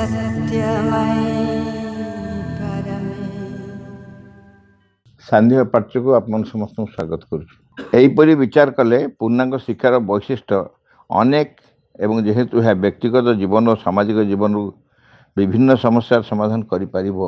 सान्ध्य पाठ्य को आप समस्त स्वागत करुपरी विचार कले पूर्णांग शिक्षार वैशिष्ट्य अनेक एवं जेहेतु यह व्यक्तिगत जीवन और सामाजिक जीवन विभिन्न समस्या समाधान कर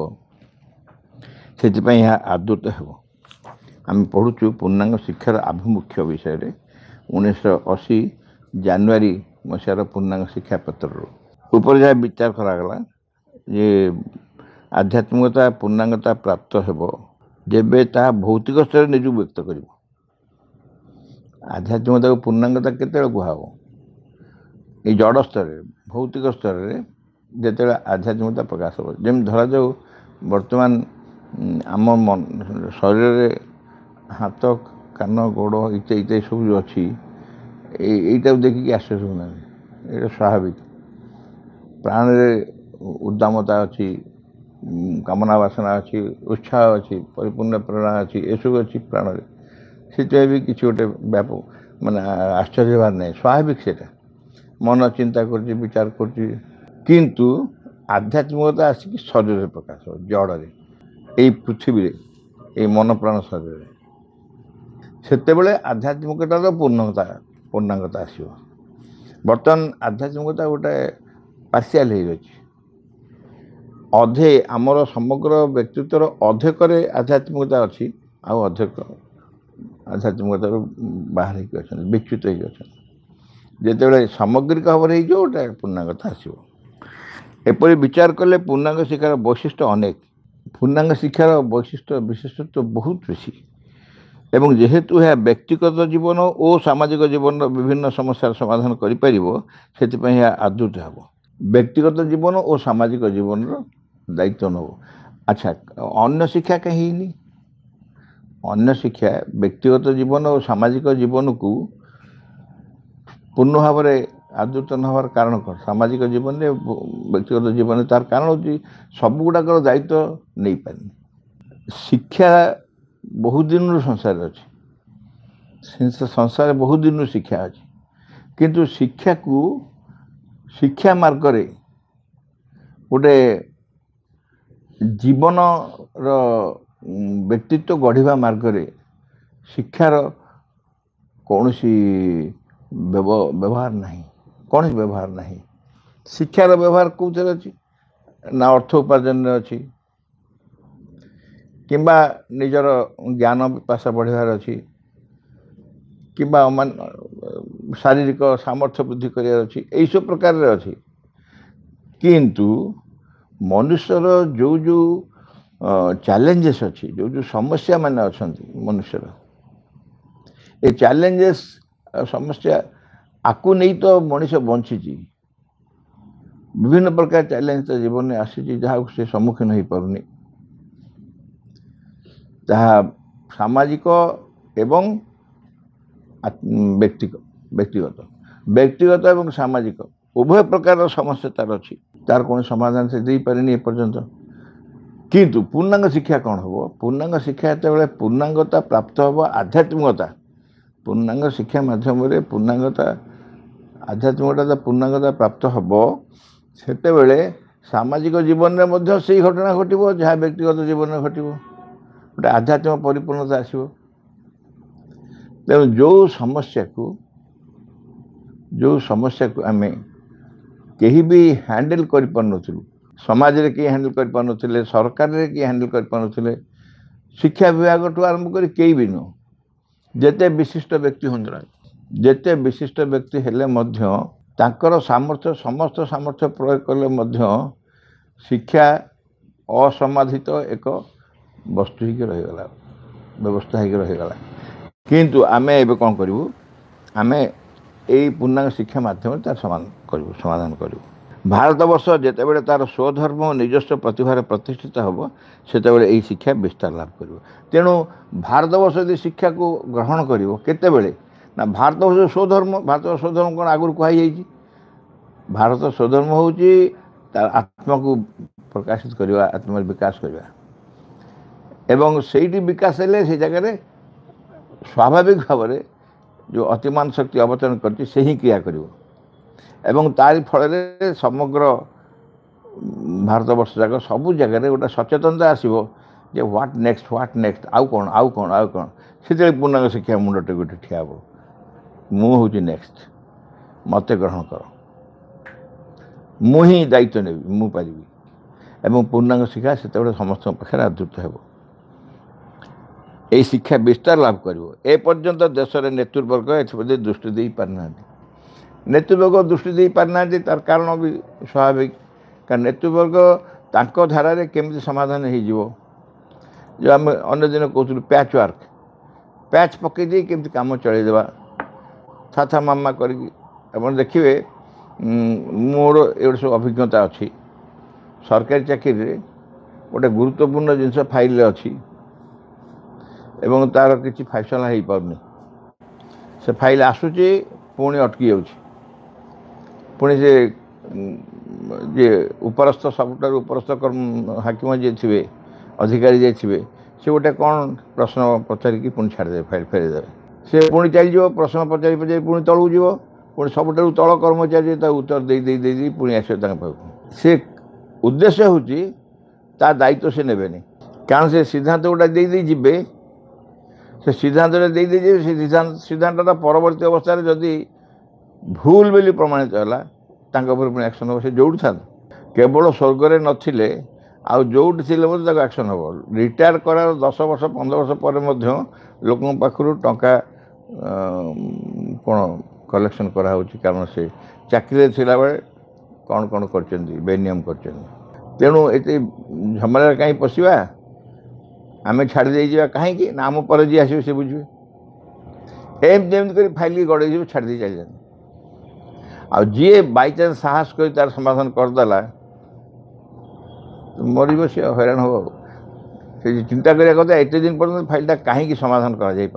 आदृत हो। आम पढ़ुचु पूर्णांग शिक्षार आभिमुख्य विषय 1980 जानुरी मसीहार पूर्णांग शिक्षा पत्र ऊपर जहाँ विचार करागला ये आध्यात्मिकता पूर्णांगता प्राप्त हो जेबे ता भौतिक स्तर निज व्यक्त कर। आध्यात्मिकता को पूर्णांगता केते कह ये जड़ स्तर भौतिक स्तर जिते आध्यात्मिकता प्रकाश हो। जमी धरा जाऊ बर्तमान आम मन शरीर हाथ कान गोड़ इत्यादि सब जो अच्छी यहीटा देखिए आश्चर्य होना ये स्वाभाविक। प्राण उद्दामता अच्छी कामना वासना अच्छी उत्साह अच्छी परिपूर्ण प्रेरणा अच्छी ये सब अच्छी प्राण से भी किसी गोटे व्यापक माने आश्चर्य बार नहीं स्वाभाविक से मन चिंता कर विचार किंतु आध्यात्मिकता आसिक शरीर प्रकाश हो जड़े यही पृथ्वी ये मन प्राण शरीर से आध्यात्मिकता तो पूर्णांगता आसो। बर्तमान आध्यात्मिकता गोटे पार्शियाल हो अधे आमर समग्र व्यक्तित्वर अधेक आध्यात्मिकता अच्छी आधेक आध्यात्मिकता बाहर अच्छा विच्युत होते सामग्रिक भाव में गोटे पूर्णांगता आसो। एपरी विचार कले पूर्णांग शिक्षार वैशिष्ट्य अनेक। पूर्णांग शिक्षार वैशिष्ट्य विशेषत्व बहुत बेसी एवं जेहेतु यह व्यक्तिगत जीवन और सामाजिक जीवन विभिन्न समस्या समाधान कर आदृत हो। व्यक्तिगत जीवन और सामाजिक जीवन दायित्व नब। अच्छा अन्य शिक्षा कहीं नहीं अन्य शिक्षा व्यक्तिगत जीवन और सामाजिक जीवन को पूर्ण भाव में आदृत न हमार कारण कौन सामाजिक जीवन में व्यक्तिगत जीवन तार कारण हो सब गुड़ाक दायित्व नहीं पारे। शिक्षा बहुत दिन संसार अच्छी संसार बहुत दिन शिक्षा अच्छी किंतु शिक्षा को शिक्षा मार्ग गोटे जीवन व्यक्तित्व गढ़ा मार्ग शिक्षार कौन व्यवहार नहीं कौन व्यवहार नहीं। शिक्षार व्यवहार कौन अच्छी ना अर्थ उपार्जन अच्छी किंबा निजर ज्ञान विपाशा बढ़ार अच्छी किंबा शारीरिक सामर्थ्य वृद्धि करार अच्छी यही सब प्रकार अच्छी किंतु मनुष्यर जो जो चैलेंजेस अच्छी जो जो समस्या माने अच्छा मनुष्यर ये चैलेंजेस समस्या आकु नहीं तो मनीष बंची विभिन्न प्रकार चैलेंज तो जीवन में आसी जहाँ से सम्मुखीन हो पारुनी सामाजिक एवं व्यक्तिगत व्यक्तिगत एवं सामाजिक उभय प्रकार समस्या तार अच्छी तार कौन समाधान से दे पारे एपर्यंत। किंतु पूर्णांग शिक्षा कौन हो पूर्णांग शिक्षा जो पूर्णांगता प्राप्त हो आध्यात्मिकता पूर्णांग शिक्षा माध्यम पूर्णांगता आध्यात्मिकता पूर्णांगता प्राप्त हो सेतेबेले सामाजिक जीवन में से घटना घटो जहाँ व्यक्तिगत जीवन में घटो गोटे आध्यात्मिक परिपूर्णता आसो। तेणु जो समस्या को आम कहीं भी हैंडल कर पारुनथुलु समाज रे किए हैंडल कर पारुनथुले सरकार रे किए हैंडल कर पारुनथुले शिक्षा विभाग ठू आरंभ कर कई भी नुह जेते विशिष्ट व्यक्ति हूँ जेते विशिष्ट व्यक्ति हेले मध्य तांकर सामर्थ्य समस्त सामर्थ्य प्रयोग कले मध्य शिक्षा असमाधित एक वस्तु ही रहीगला व्यवस्था ही रहीगला। किंतु आमे एबे कौन करूँ आमे यही पूर्णांग शिक्षा माध्यम तार समाधान करूँ। भारत वर्ष जितेबाला तार स्वधर्म और निजस्व प्रतिभार प्रतिष्ठित हम से यही शिक्षा विस्तार लाभ कर। तेणु भारत वर्ष यदि शिक्षा को ग्रहण कर ना भारत वर्ष स्वधर्म भारत स्वधर्म कौन आगुरी कहुई भारत स्वधर्म हूँ तार आत्मा को प्रकाशित करवा आत्मा विकास करवा एवं से विकास हेले से जगह स्वाभाविक भाव में जो अतिमान शक्ति अवतरण कर क्रिया कर एवं तारी फल समग्र भारत वर्ष जाक सबू जगह गोटे सचेतनता आसो जे व्हाट नेक्स्ट आउ कौन से पूर्णांग शिक्षा मुंडटे गोटे ठिया हे मुझे नेक्स्ट मत ग्रहण कर मुझी दायित्व ने मु पारि एवं पूर्णांग शिक्षा से समस्त पाखे आदृत हो शिक्षा विस्तार लाभ कर एपर्यंत देश नेतृवर्ग एप्रति दृष्टि दे पारना नेतृवर्ग दृष्टि दे पारना तार कारण भी स्वाभाविक कारण नेतृवर्ग तांको धारा केमी समाधान हो जो आम अन्य दिन कहूँ पैच वर्क पैच पकईदे केमी कम चलदेवा था मामा कर देखिए मोर ये सब अभिज्ञता अच्छी सरकारी चाकरी गोटे गुरुत्वपूर्ण जिनस फाइल अच्छी एवं तार किसी फैसला हो पारनी से फाइल आसूची पुणी अटकी पुणी से जे उपरस्थ सबुठ उपरस्थ हाकिम जी थे अधिकारी जे थे से गोटे कौन प्रश्न पचारिकी पुणी छाड़दे फाइल फेरीदे से पुणी चलो प्रश्न पचारि पचारि पुणी तलू जीव पुणी सबुठ तल कर्मचारी उत्तर दे पुणी आस से उद्देश्य हूँ दायित्व से नेबेनि कारण से सिद्धांत गोटा दे जीवे से सिद्धांत से सिद्धांत परवर्ती अवस्था जदि भूल बोली प्रमाणित है पुणी एक्शन हम से जोड़ था केवल स्वर्ग नथिले आउ जोट थे एक्शन हम रिटायर करार 10 वर्ष 15 वर्ष पर लोक पाखु टंका कौन कलेक्शन कराऊँ कारण से चाकरी थिला बेले कौन कौन कर बेनियम कर तेणु ये झमेला कहीं पशिवा आम छाड़ दे कहीं आम पर जी आस बुझे एमती कर फाइल गड़े छाड़ दे चल जाए आ जी बाईचान्स साहस कर तार समाधान करदेला मर सी हैरान हम से चिंता करा कथा एत दिन पर्यटन फाइलटा कहीं समाधान कर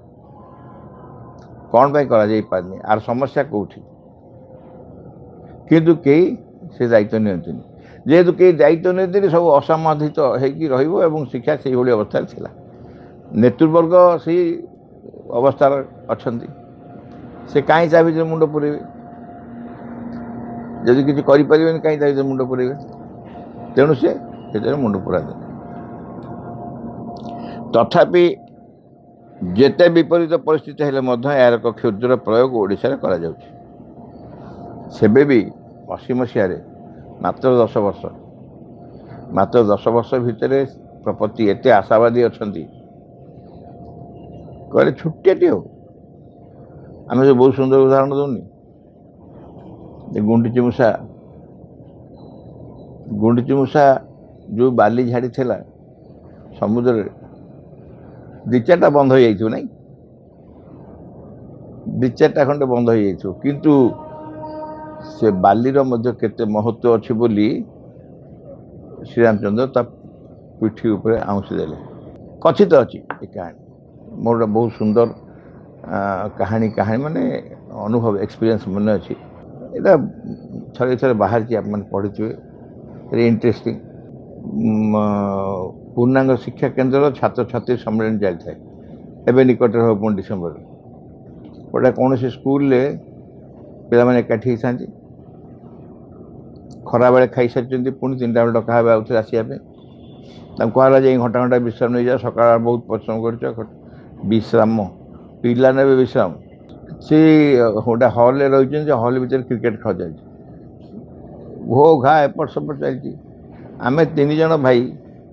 कौन पारनी आर समस्या कौटी किंतु कई से दायित्व नियंती जेहेतु कई दायित्व नहीं सब असमाधित हो शिक्षा से भाई अवस्था थी नेतृवर्ग से अवस्था अच्छा से कहीं ता भर मुंड पुरे जदि किसी करें कहीं ता भर मुंड पुरे तेणु से मुंड पुरा तथापि जेते विपरीत परिस्थिति हेले यार एक क्षुद्र प्रयोग ओडिशा करा सेबे भी 80 मसीह मात्र 10 वर्ष भितर प्रपति एत आशावादी अच्छा कहले छुट्टियाटी हो आम जो बहुत सुंदर उदाहरण दूनी गुंडीची मूषा जो बाली झाड़ी थिला समुद्र 2-4टा बंद हो जाइथिबो नहीं 2-4टा खंडे बंद हो जाइथिबो किंतु से बालीर मध्य केते महत्व अच्छी बोली श्री रामचंद्र ता पिठी ऊपर आउंसी देले कथित अच्छी ये कहानी मोर बहुत सुंदर कहानी माने अनुभव एक्सपीरियंस मन अच्छी यहाँ थे थे बाहर की आप पढ़ी वेरी इंटरेस्टिंग पूर्णांग शिक्षा केन्द्र छात्र छात्री सम्मेलन चलता है एवं निकट हम डिसेम्बर गोटे कौन से स्कूल पे एकाठी था खरा बेले खाई सारी पुणी 3टा बेले डका आउे आसवाई कहला जा घंटा घंटा विश्राम नहीं जा सका बहुत परिश्रम कर विश्राम पिला ने विश्राम से गोटे हल रही हल भर क्रिकेट खेल चलती घो घा एपट सपट चलती आम 3 जन भाई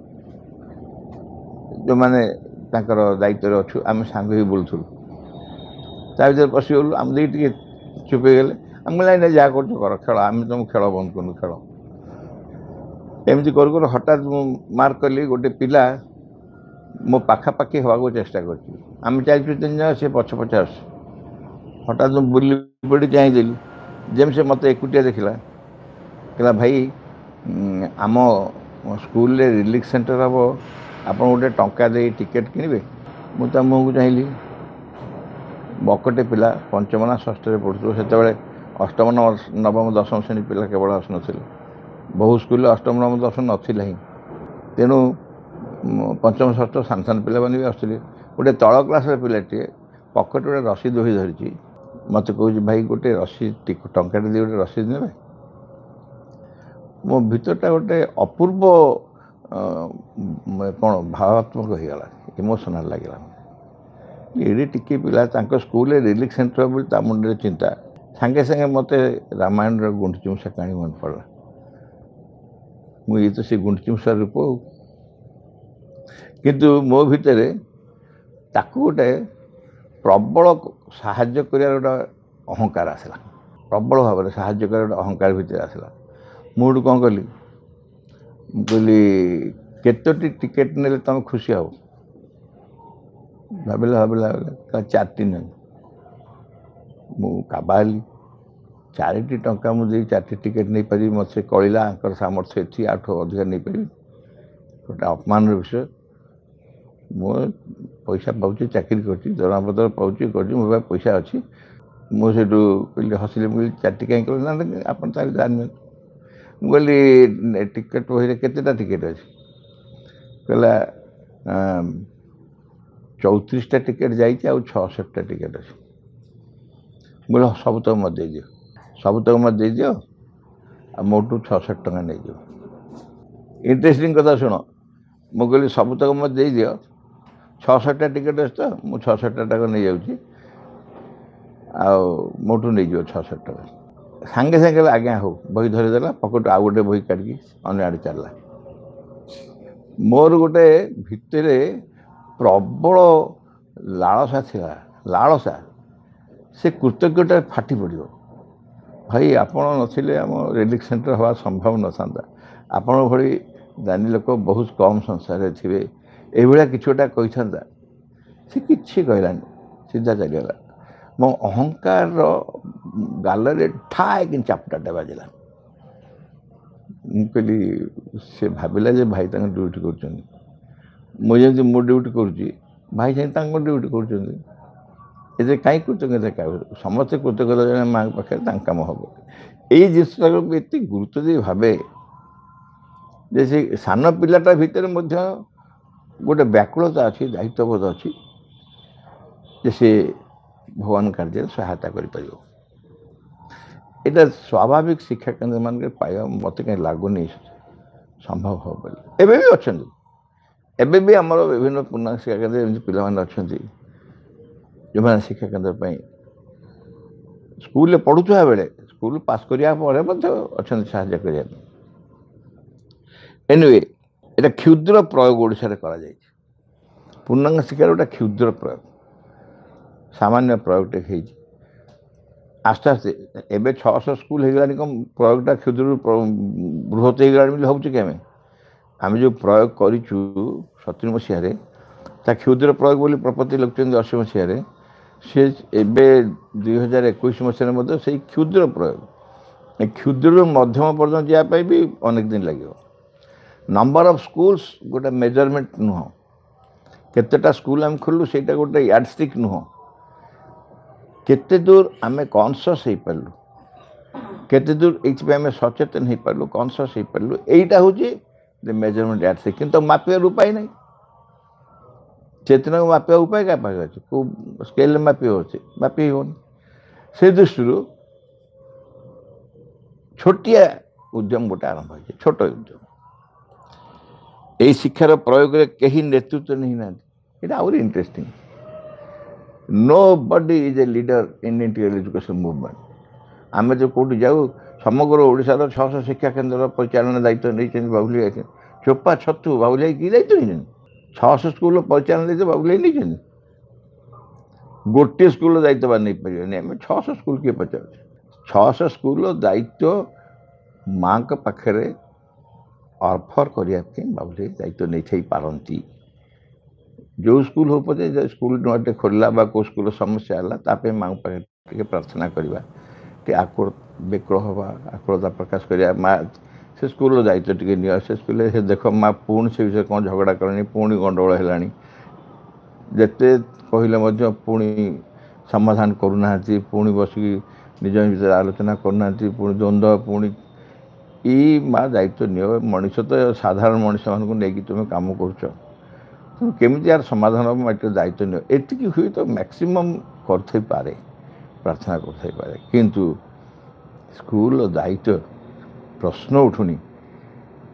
जो मैंने दायित्व अच्छु आम सांग ही बुलूँ ता भर पशिगलु आम टे चुप गले आम कहला जहाँ कर खेल आम तुम खेल बंद करूँ खेल एमती कर हठात मार्क कली गोटे पिला मो पाखापाखि हवा चेष्टा करम 4-3 जन से पछ पछ आस हठात बुली पड़ी चाहिए जमी से मत एकुटिया देखला कहला भाई आम स्कूल रिलीफ सेंटर हम आप गोटे टंका दे टिकेट किणवे मुझे मुँह को चाहिए बकटे पिला 5म ना 6ठ पढ़ुव से अष्टम नवम 10म श्रेणी पिला केवल आसन बहु स्कूल 8म 9म 10म नाला ही तेणु 5म 6ठ सान सान पिला भी आसुले गोटे तल क्लास पिलाटे पकेट गोटे रसीद बही धरी मत कह भाई गोटे रसीद टंका गोटे रसीद ने मो भितरटा गोटे अपूर्व कौन भावात्मक हो गला इमोशनाल लगे ये टिके पिला स्कूल रिलीफ सेंटर बोली मुंडे चिंता सांगे सांगे मत रामायण गुंडचिमूषा कहानी मन पड़ा मुझे तो से गुंडचिमूषा रूप किंतु मो भितर ताकू गोटे प्रबल साहाय्य कर गोटे अहंकार आसला प्रबल भाव में साहाय्य कर गोटे अहंकार भितर आसला मुझे कौन कली कहली केतोटी टिकेट ने तुम खुशी हो भाविला भाविला 4टी ने मुझे 4टी टंका मुझे 4टी टिकेट नहीं पारि मत से कलिला सामर्थ्य थी आठ अधिक नहीं पारि गोटे अपमान विषय मो पैसा पाँच चाकरी कर दरमा पत्र पाँच कर पैसा अच्छी मुझे कहली हसिले मुझे 4टी कहीं कल आप जान मुझे टिकेट बही केतेटा टिकेट अच्छी कहला 34टा टिकेट जाइए आउ 66टा टिकेट अच्छी बोले सबतक मत दे दियो सबतक मत दे दियो आ मोटू 66 टका नहीं दियो इंटरेस्टिंग कथा शुण मु कहली सबतक मत दे दियो 66टा टिकेट अच्छे तो मुझे 66टा टका नहीं जाऊँगी मोटू नहीं जाओ 66 टका सांगे सांगे आज्ञा हो बही धरीदेला पकेट आउ गोटे बही काढ़ी अन्य आड़े चलला मोर गोटे भितर प्रबल लालसा थिला लालसा से कृतज्ञता फाटी पड़ो भाई आपण नथिले आम रिलीफ सेंटर हवा संभव न था आपण भली दानी लोक बहुत कम संसार थे ये कि गोटा कही था सी कि कहलानी सीधा चलीगला मो अहंकार गाल ठाए कि चापटाटे बाजिला मुझे से भाविला जे भाई तक ड्यूटी कर मुझे मो ड्यूटी करुँची भाई चाहे ड्यूटी कर कहीं कृतज्ञता समस्ते कृतज्ञता जन माँ पाखे कम हम यही जिनस एत गुरुत्व दे भावे जैसे सान पिलाटा भितर गोटे व्याकुलता अच्छी दायित्वबोध अच्छी से भगवान कार्य सहायता कर स्वाभाविक शिक्षा केन्द्र मान पाइबा मत कहीं लगुनि संभव हो बोली एबे भी अच्छा एबे भी आमर विभिन्न पूर्णांग शिक्षा केन्द्र पिलाने अच्छा जो मैंने शिक्षा केन्द्र स्कूल पढ़ुवा बेले स्कूल पास करिया अच्छा साहाय्य करने एनिवे ये क्षुद्र प्रयोग ओडिशा रे करा जाय पूर्णांग शिक्षार गोटे क्षुद्र प्रयोग सामान्य प्रयोग टे आस्ते आस्ते एवं 600 स्कूल हो गलानी कम प्रयोगटा क्षुद्र बृहत हो गला हूँ कि आम जो प्रयोग करूँ 70 मसीह क्षुद्र प्रयोग बोली प्रपत्ति लिखुं 80 मसीह सी एवं 2021 मसीह से क्षुद्र प्रयोग क्षुद्र मध्यम पर्यटन जावाई भी अनेक दिन लगे नंबर ऑफ स्कूल्स गोटे मेजरमेंट नुह केतेटा स्कूल आम खोलू से गोटे यार्डस्टिक नुह केते दूर आम कॉन्शियस हो पार्लु केते दूर ये आम सचेतन हो पार्लु कॉन्शियस हो पार्लु यहीटा हूँ मेजरमेंट यार्डस्टिक किंतु मापिबार उपाय नहीं चेतना को मापिबा उपाय क्या पाखे अच्छे को स्केल मापी मापी हो से दृष्टि छोटिया उद्यम गोटे आरंभ हो छोट उद्यम यही शिक्षार प्रयोग कहीं नेतृत्व नहीं ना ये आउरी interesting nobody is a leader in integral education movement आम जो कौटी जाऊ समग्र ओडिशार 600 शिक्षा केन्द्र परिचालन दायित्व नहीं बाबुल चोपा छतु बाबुल कि दायित्व नहीं 600 स्कूल परिचालन दायित्व बाबुल नहीं गोटे स्कूल दायित्व नहीं पारे आम 600 स्कूल किए पचार 600 स्कूल दायित्व माँ पाखे ऑफर करने बाबुल दायित्व नहीं पारती जो स्कूल हो पचे स्कूल नुआटे खोलला बा को स्कूल समस्या है माँ पाखे प्रार्थना करवा आकुल बेकुल हवा आकुलता प्रकाश करिया माँ से स्कूल दायित्व टे नि से स्कूल से देख माँ पुणी से विषय कौन झगड़ा करनी पुणी गंडगोल है जिते कहले पुणी समाधान करूना पुणी बसिकी निज भर आलोचना करना पुणी द्वंद्व पुणी ई माँ दायित्व नियो मनीष तो साधारण मनीष मानक नहीं तुम कम कर केमी यार समाधान हम दायित्व नियो एतिकी हुए तो मैक्सिमम कर पारे प्रार्थना कर किंतु स्कूल दायित्व प्रश्न उठुनी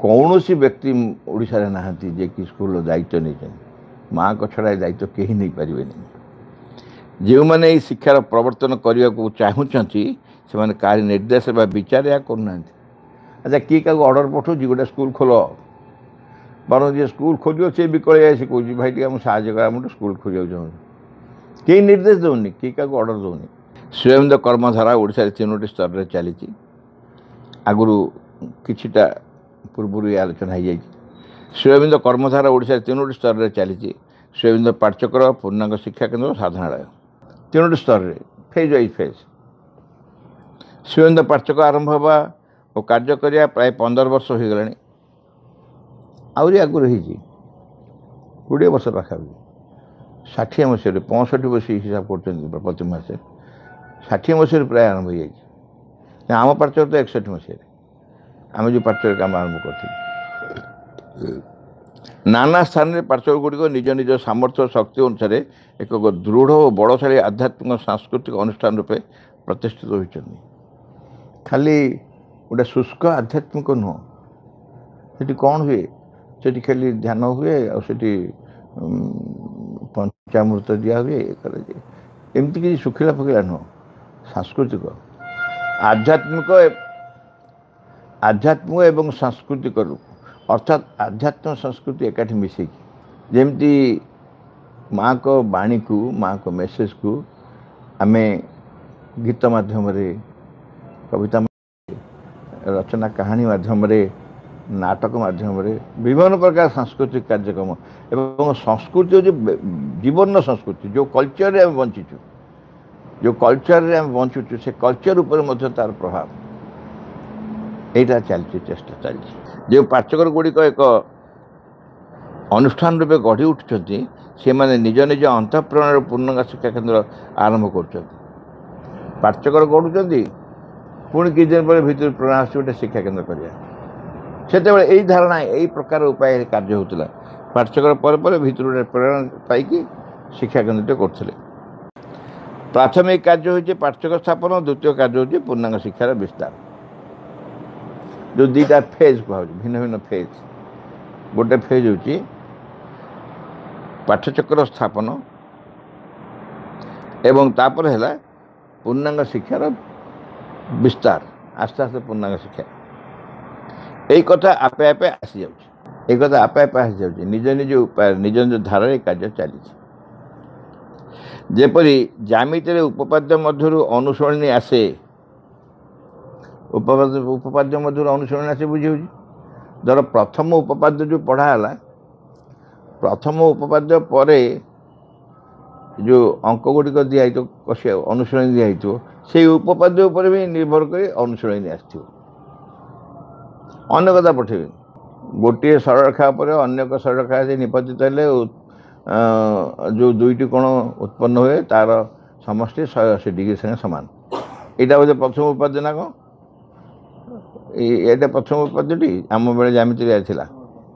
कौन सी व्यक्ति ओडिशा रे नाहंती जे कि स्कूल दायित्व नहीं माँ को छड़ा दायित्व कहीं नहीं पारे जो मैंने शिक्षार प्रवर्तन करने को चाहूँगी से कार निर्देश विचार या करना। अच्छा किए क्या अर्डर पठाऊँ गोटे स्कूल खोल बर जी स्कूल खोज सी विकल आसी कौन भाई टे मुझे स्कूल खोजा चाहूँ कई निर्देश दौनी किए क्या अर्डर दौनी। स्वयं कर्मधारा ओडिशा 3टी स्तर में चली आगु किछिटा पूर्व ये आलोचना हो स्वयं कर्मधारा ओडिशा 3टी स्तर में चली स्वयं पाठचक्र पूर्णांग शिक्षा केन्द्र साधारणालय 3टी स्तर में फेज वाइज फेज स्वयं पाठचक्र आरंभ हवा और कार्य करिया प्राय 15 वर्ष हो गला आहरी आगुरी हो 20 वर्ष पाखापी 60 मसीह 65 वर्ष हिसाब कर प्रति मास 60 मसीह प्राय आरंभ हो जाए आम पाठचक्र तो 61 मसीह आम जो पाठचक्र काम आरंभ कर नाना स्थान में पाठचक्र गुड़िक निज निज सामर्थ्य शक्ति अनुसार एक दृढ़ और बड़शाली आध्यात्मिक सांस्कृतिक अनुष्ठान रूपे प्रतिष्ठित होती खाली गोटे शुष्क आध्यात्मिक नुह से कौन हुए से खाली ध्यान हुए आठी पंचामृत दिया हुए एमती किसी सुखिला फुकिला नुह सांस्कृतिक आध्यात्मिक एवं सांस्कृतिक अर्थात आध्यात्म संस्कृति एकाठी मिसेक जमती माँ को बाणी को माँ को मेसेज को आम गीत माध्यम कविता रचना कहानी माध्यम नाटक माध्यम विभिन्न प्रकार सांस्कृतिक कार्यक्रम एवं संस्कृति हूँ जीवन संस्कृति जो कल्चर आम बंचीचु जो कल्चर आम बंचुचु से कल्चर उपर तार प्रभाव यहीटा चलती चेष्टा चलती जो पाठचक्र गुड़िक एक अनुष्ठान रूपे गढ़ी उठुंट से माने निज निज अंतःप्रण पूर्णांग शिक्षा केन्द्र आरंभ कर पाठचक्र गढ़ुं पुणी किछ दिन पर भीतर प्रणाश गोटे शिक्षा केन्द्र कर यही धारणा यही प्रकार उपाय कार्य होता पाठचक्र पर भीतर गोटे प्रेरणा पाई शिक्षा केन्द्र करते प्राथमिक कार्य हो पाठचक्र स्थापन द्वितीय कार्य हो पूर्णांग शिक्षार विस्तार जो दुईटा फेज कह भिन्न भिन्न फेज गोटे फेज हूँ पाठचक्र स्थापन एवं तापर है पूर्णांग शिक्षार विस्तार आस्ते आस्ते पूर्णांग शिक्षा यही कथा आपे आपे आसी जाऊँ कथा आपे आपे आसी जाऊँ निज निज उपाय निज निज धारा कार्य चली जेपरी ज्यामिति उपपाद्य मध्य अनुसरणी आसे उपपाद्य मध्य अनुसरण आसे बुझे धर प्रथम उपपाद्य जो पढ़ाला प्रथम उपपाद्य पर जो अंक गुड़िक दिखाई कषि अनुसरण दिखाई से उपपाद्य उपर भी निर्भर कर अनुसरण आस अन्य कथा पठेबी गोटे सरलरेखा पर अन्य सरलरेखा से निपतित हेले जो दुईटी कोण उत्पन्न हुए तार समष्टि 180 डिग्री संगे सामान यहाँ बोधे प्रथम उपाद्य ना कौन ये प्रथम उपाद्यटी आम बेले ज्यामिति आइला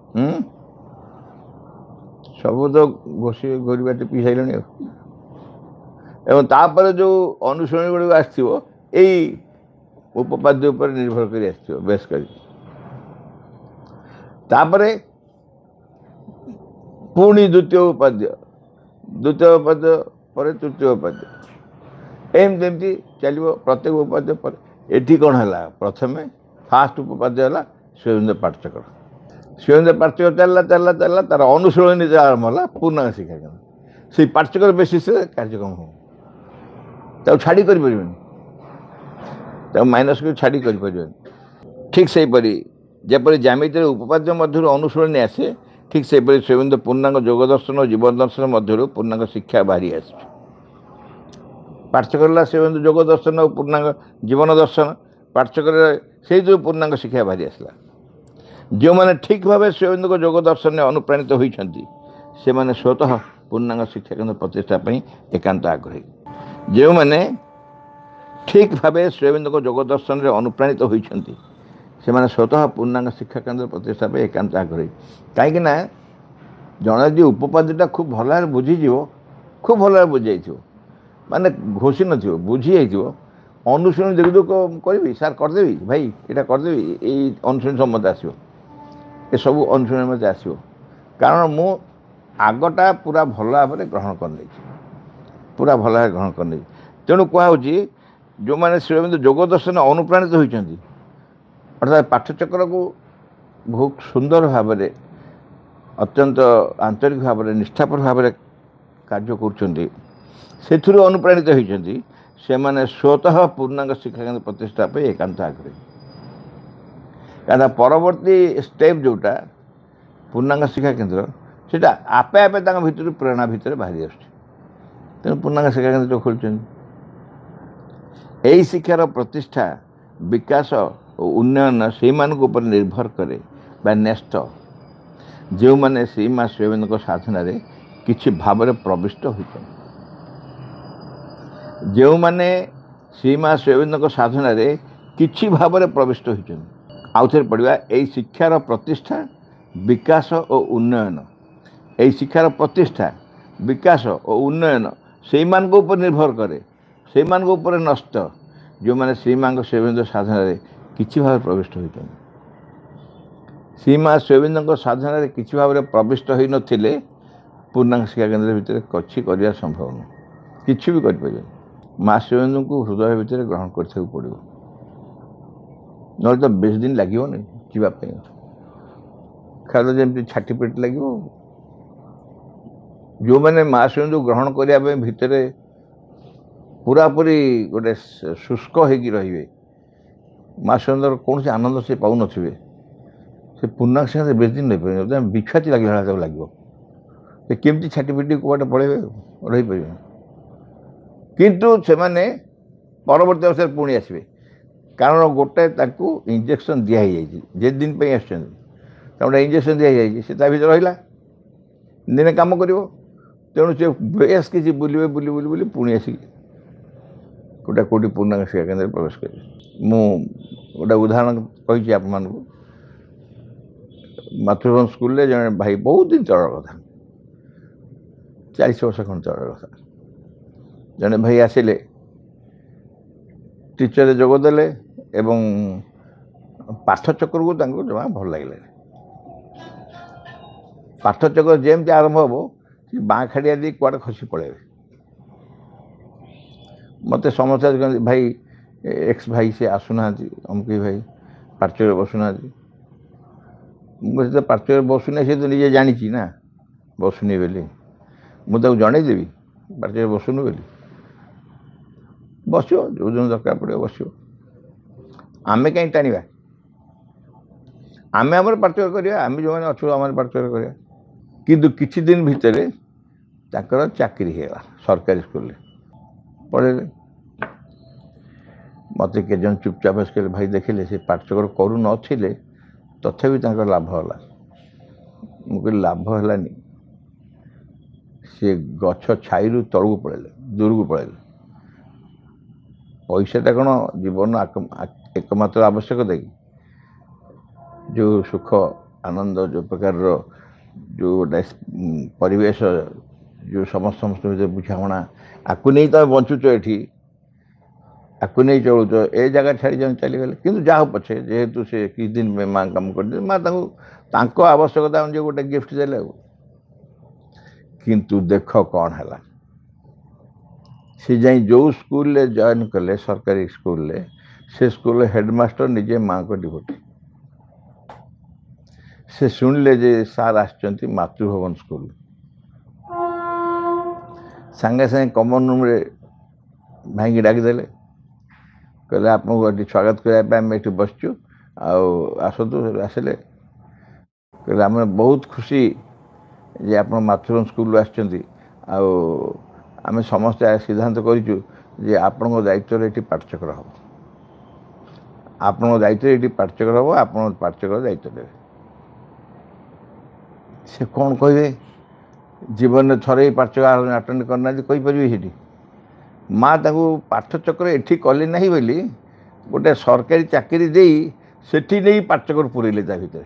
सब तो घोषी घोरी बाटी पी सारे एवं तापर जो अनुसरण गुड़िक आसो यही उपपाद्य उपर निर्भर कर आस बेस कर पुणी द्वितीय उपाद्य पर तृतीय उपाद्य एमती चलो प्रत्येक उपाद्य पर एटी कौन है प्रथम फास्ट उपपाद्य है स्वयं पाठचक्र स्वयं पाठचक्र चलला चलला चलला तार अनुसरण आरंभ है पूर्णांग शिक्षा केन्द्र से पाठचक्र बेसिस कार्यक्रम हो छाड़ी कर माइनस को छाड़ी कर ठीक से जपरी ज्यामिति उपपाद्य मध्य अनुसरण आसे ठीक से स्वयं पूर्णांग जोग दर्शन और जीवन दर्शन मध्य पूर्णांग शिक्षा बाहरी आस पाठचक्र स्वयं जोग दर्शन और पूर्णांग जीवन दर्शन पाठचक्र से जो पूर्णांग शिक्षा बाहरी आसला जो मैंने ठीक भाव स्वयं जोग दर्शन में अनुप्राणित होती से मैंने स्वतः पूर्णांग शिक्षा केन्द्र प्रतिष्ठा एकांत आग्रही जो मैंने ठीक भाव स्वयं जोग दर्शन में अनुप्राणित होती से मैंने स्वतः पूर्णांग शिक्षा केन्द्र प्रतिष्ठा एकांत आग्रही कहीं जड़े जी उपपाद्यटा खूब भल बुझीज खूब भल बुझाई माने घोषी न बुझी जाइए अनुशूणी देखो करी सार करदेवी भाई यहाँ करदेवी यही अनुशूणी सम्मत आसो एसबू अनुशूलन मत आसो कारण मु आगटा पूरा भल भाव ग्रहण करनी पूरा भल भाव ग्रहण करनी तेणु कहुच्छी जो मैंने श्री अरविंद जोग दर्शन अनुप्राणित होती अर्थात पाठचक्र को बहुत सुंदर भाव अत्यंत आंतरिक भाव निष्ठापर भाव कार्य कर अनुप्राणित होती से मैंने स्वतः पूर्णांग शिक्षा केन्द्र प्रतिष्ठा पे एकांत आग्रही क्या परवर्ती स्टेप जोटा पूर्णांग शिक्षा केन्द्र से आपे आपे भर प्रेरणा भितर बाहरी आस पूर्णांग शिक्षा केन्द्र जो खोल यही शिक्षार प्रतिष्ठा विकास और उन्नयन से निर्भर करे न्यस्त जो मैंने श्री माँ श्री अरविंद साधना किसी भाव प्रविष्ट होती जो मैंने श्री माँ श्री अरविंद साधना किसी भाव प्रविष्ट होती आउ थे पढ़ा यही शिक्षार प्रतिष्ठा विकास और उन्नयन यही शिक्षार प्रतिष्ठा विकास और उन्नयन से निर्भर करे से नष्ट जो मैंने श्री माँ श्री अरविंद साधना किसी भाव प्रविष्ट होती श्री माँ श्री अरविंद साधना किसी भाव प्रविष्ट हो नथिले पूर्णांग शिक्षा केन्द्र भितर कछि करिया संभव न किछि भी कर पारे माँ श्री अरविंद को हृदय भितर ग्रहण करते पड़ो ना तो बेस दिन लगे जावाई खाली जमी छाटी पेट लगे जो मैंने माँ श्री अरविंद ग्रहण करने भितर पूरापूरी गोटे शुष्क होगी रे माँ श्री अरविंद कौन से आनंद से पाऊन से पूर्णांग शिक्षा बेस दिन नहीं पारे विख्याति लगे लगे केमती छाटी पिटी कौटे पड़े रही पारे किंतु से माने परवर्त अवसर पुणी आसवे कारण गोटे इंजेक्शन दिखाई जे दिन पे आसोटे इंजेक्शन दिखाई से भर रहा दिने कम कर तेणु से बेस किसी बुले बुली बुली बुली पुणी आसिक गोटे कौटी पूर्णांग शिक्षा केन्द्र प्रवेश कर गोटे उदाहरण कही आप मातृभूमि स्कूल जड़े भाई बहुत दिन तल कथा 40 वर्ष खंड तल कथा जड़े भाई आसिले टीचर जोगदेले एवं पाठचक्र को जमा भल लगे पाठचक्र जमती आरंभ हम बाँ खाड़िया दी कड़े खसी पड़े मत समस्या कहते भाई एक्स भाई से आसुना अमकी भाई पार्चर बसुना मुझे पार्चर बसुना सी तो निजे जानी ना बसुनी बोली मुझे जनईदेवी पार्चर बसुनु बोली बस जो दिन दरकार पड़े बस आमे कहीं टाणा आमे आम पार्चर करा आम जो मैंने अच्छु आम पार्चर करा किंतु किछि दिन भितर ताकर चाकरी है सरकारी स्कूल पढ़े मत के जन चुपचाप आस भाई देखिले से पाठचक्र करू नथिले तथापि लाभ है मुझे लाभ है सी गछ छाई तलू पड़े दूर को पड़े पैसाटा कौन जीवन एकमात्र आवश्यकता कि जो सुख आनंद जो प्रकार जो परिवेश जो समस्त बुझाणा आपको नहीं तुम बंचुच ये आपको नहीं चलुच ए जगह छाड़ी जन चलीगले कि जहाँ पछे जेहेतु से किस दिन में माँ कम कर माँ आवश्यकता अनुसार गोटे गिफ्ट देले किंतु देख कौन है सी जाई जो स्कूल जॉइन कले सरकारी स्कूल से स्कूल हेडमास्टर निजे माँ को डिवोटी से शुणिले जे सार आसचंती मातृभवन स्कूल सांगे सांगे कमन रूम रे भाई डाकिदेले कहले आपको ये स्वागत करने बसचु आसतु आसिले कहले आम बहुत खुशी जे आप मातृभवन स्कूल आसचंती आम समस्ते सिद्धांत करूँ जे आपण दायित्व ये पाठचक्र हम आपण दायित्व ये पाठचक्र हम आप पाठचक्र दायित्व देवे से कौन कहे जीवन में थरे पाठचक्र अटेंड करना कहीपर माँ पाठचक्र एठी कले ना बोली गोटे सरकारी चाकरी दे सेठी नहीं पाठचक्र पुरेले भीतर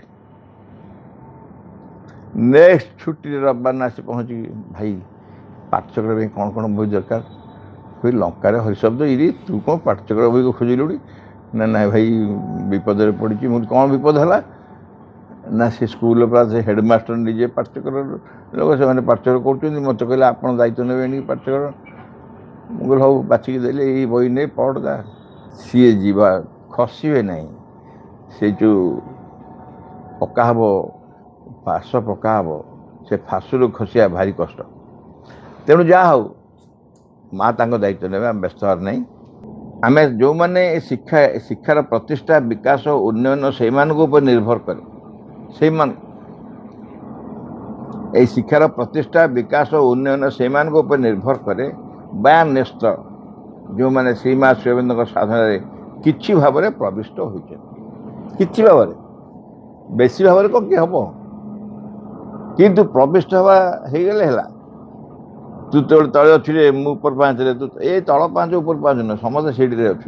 नेक्स्ट छुट्टी रविवार आसी पहुँची भाई पाठचक्र कौन कौन बही दरकार कोई लंकार हरिशब्द इरी तू कौन पाठचक्र बही को खोजिलुड़ी ना ना भाई विपद पड़ी मुझे कौन विपद है ना से स्कूल से हेडमास्टर निजे पाठ्यक्रम लोक से पाठ्यक्रम कर मत कहले आप दायित्व ने पाठ्यक्रम मुझे हूँ बाछिकी देले ये बही नहीं पढ़ा सी जीवा खसवे ना से जो पका हम फास पका हम से फासरू खसिया भारी कष्ट तेणु जहाँ हूँ माँ दायित्व ने आम व्यस्त हर नहीं आम जो मैंने शिक्षार प्रतिष्ठा विकास उन्नयन से निर्भर करे से शिक्षार प्रतिष्ठा विकास उन्नयन से निर्भर करे बयान नेस्त जो मैंने श्रीमा शिवबिंद साधन किछि भाव में प्रविष्ट होती किछि भाव बेसी भाव में किए हम किंतु प्रविष्ट हवा हो गले है तू तो तले अच्छी ऊपर पाँच तू ये तल पाँच ऊपर पाँच न समस्त सीढ़ी अच्छु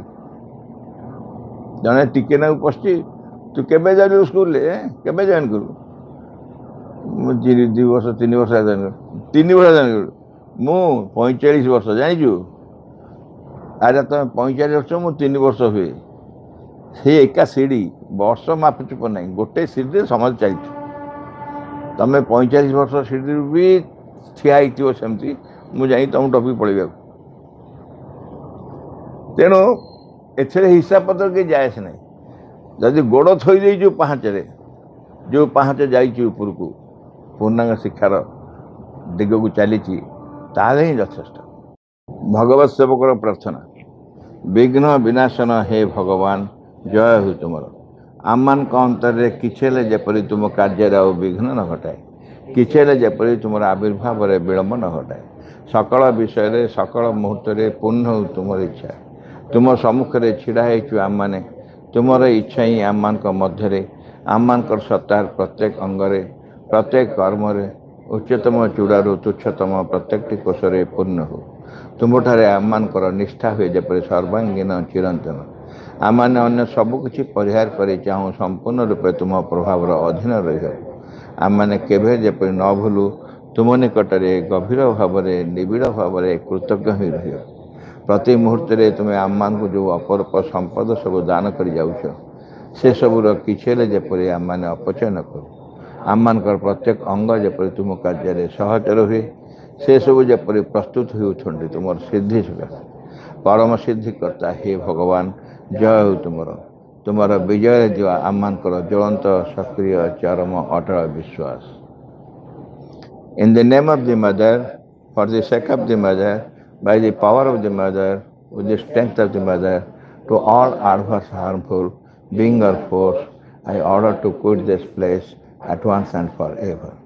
जड़े टिके ना पशि तू केबे जालु स्कूल केबे जॉइन करू मुझे 2 वर्ष 3 वर्ष जॉइन कर 3 वर्ष जॉइन करू मु 45 वर्ष जानिचु अरे तुम 45 वर्ष मु 3 वर्ष हुए से एका सीढ़ी वर्ष मापचुप ना गोटे सीढ़ी समझ चलती तुम 45 वर्ष सीढ़ी भी ठिया होमती मुझे तुम टपी पड़े तेणु एथेरे हिसाब पत्र के जायस ना जदि गोड़ थई जो पाहाचे जो पाहाचे जाइए ऊपर को पूर्णांग शिक्षार दिग को चली ताले ही यथेष्ट भगवत सेवकर प्रार्थना विघ्न विनाशन हे भगवान जय हो तुम आम मान अंतर किछे जेपरी तुम कार्य विघ्न न घटाए किछे जेपरी तुम आविर्भाव विलंब न घटाए सकल विषय सकल मुहूर्त पूर्ण हो तुम इच्छा तुम सम्मुखें छिड़ा आम मैंने तुमर इच्छा ही आम मान मध्य आम मान सत्तार प्रत्येक अंगरे प्रत्येक कर्म उच्चतम चूड़ारू तुच्छतम प्रत्येक कोशरे पूर्ण हो तुम्हारे आम मानकर निष्ठा हुए जपरी सर्वांगीन चिरंतन आम मैंने अन्य सबकि परिहार कर चाहूँ संपूर्ण रूपे तुम प्रभाव अधीन रही आम मैंने केवे जेपरी न भूलु तुम निकटरे गभीर भाव निबिड़ भाव कृतज्ञ ही रही प्रति मुहूर्त तुम्हें आम मान को जो अपरूप संपद सब दान कर जाऊछ से सबूर किछे जेपरी आम मैंने अपचय न करूँ आम मानकर प्रत्येक अंग जेपरी तुम कार्य सहचर हुए से सब जेपरी प्रस्तुत होती तुम सिद्धि परम सिद्धि करता हे भगवान जय हो तुमर विजय जो आम मानकर ज्वलंत सक्रिय चरम अटल विश्वास in the name of the Mother for the sake of the Mother by the power of the mother with the strength of the mother to all adverse harmful being or force I order to quit this place at once and forever.